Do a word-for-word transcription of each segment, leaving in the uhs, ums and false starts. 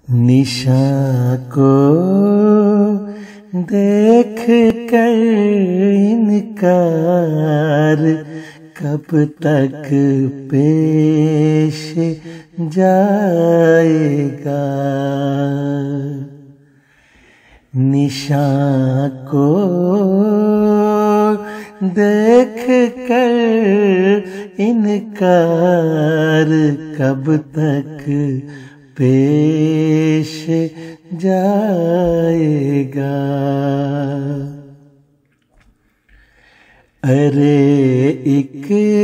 निशा को देख कर इनकार कब तक पेश जाएगा। निशा को देख कर इनकार कब तक पेश जाएगा। अरे एक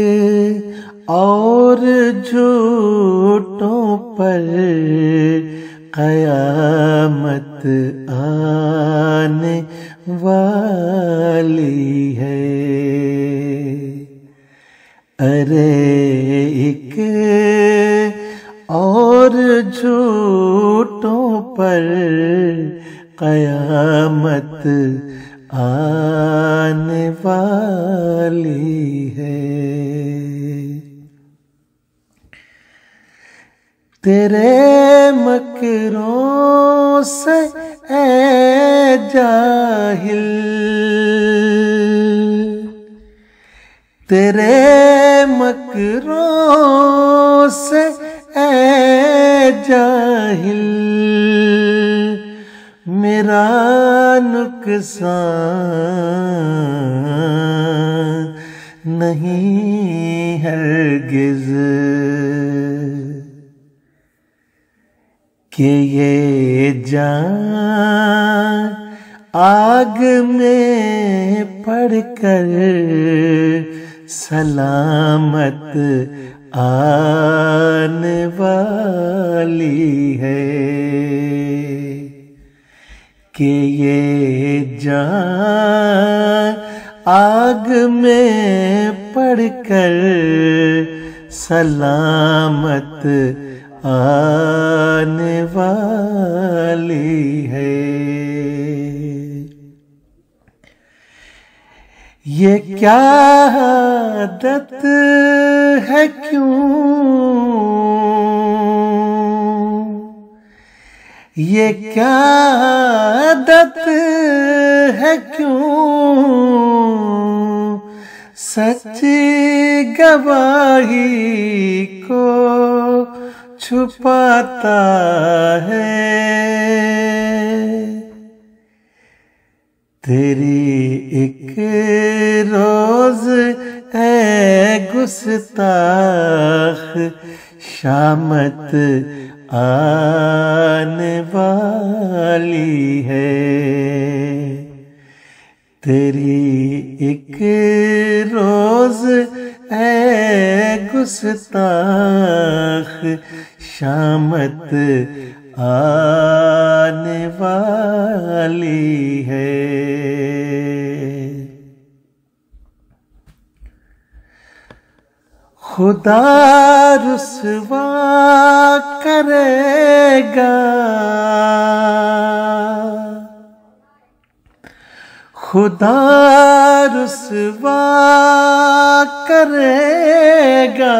और झूठों पर क़यामत आने वाली है। अरे एक और झूठों पर क़यामत आने वाली है। तेरे मकरों से ऐ जाहिल, तेरे मकरों से ऐ जाहिल मेरा नुकसान नहीं हरगिज़ कि ये जान आग में पड़कर सलामत आने वाली है। कि ये जान आग में पड़कर सलामत आने वाली है। ये क्या आदत है क्यों, ये क्या आदत है क्यों, सच्ची गवाही को छुपाता है। तेरी एक रोज है गुस्ताख शामत आने वाली है। तेरी एक रोज है गुस्ताख शामत आने वाली है। खुदा रुसवा करेगा, खुदा रुसवा करेगा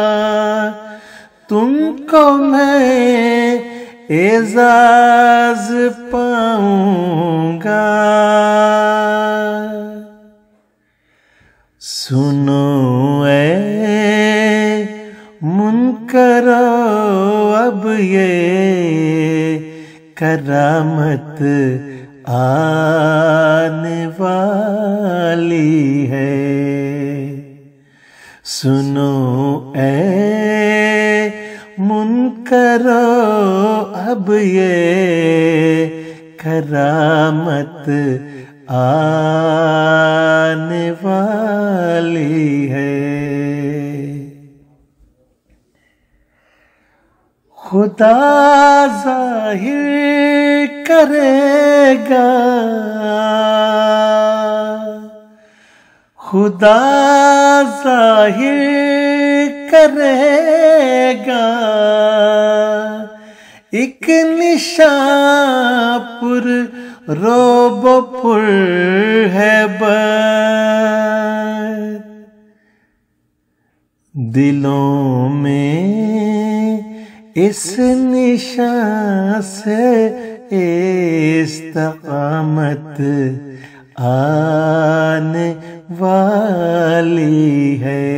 तुमको मैं एजाज पाऊंगा। सुनो ऐ मुनकरो अब ये करामत आने वाली है। सुनो ऐ मुनकरो अब ये करामत आने वाली है। खुदा ज़ाहिर करेगा, खुदा ज़ाहिर करेगा एक निशान पुर रोब पुर है बद दिलों में اس نشان سے استقامت آنے والی ہے،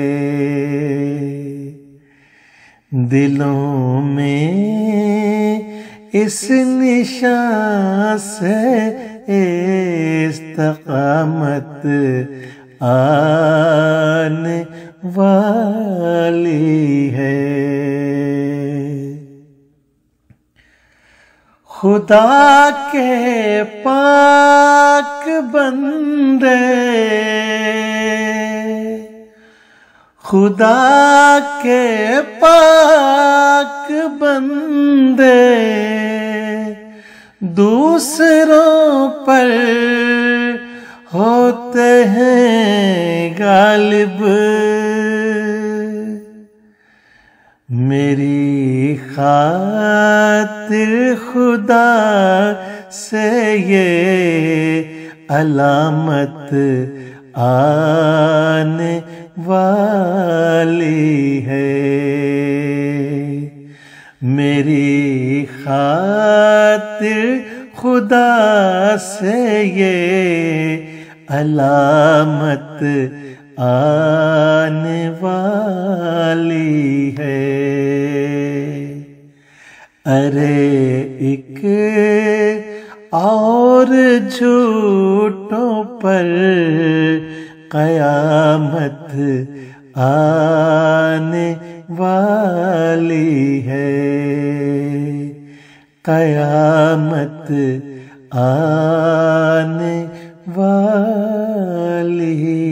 دلوں میں اس نشان سے استقامت آنے والی ہے۔ خدا کے پاک بندے، خدا کے پاک بندے دوسروں پر ہوتے ہیں غالب، میری خاطر خدا سے یہ علامت آنے والی ہے، میری خاطر خدا سے یہ علامت آنے والی ہے۔ ارے ایک اور جھوٹوں پر قیامت آنے والی ہے، قیامت آنے والی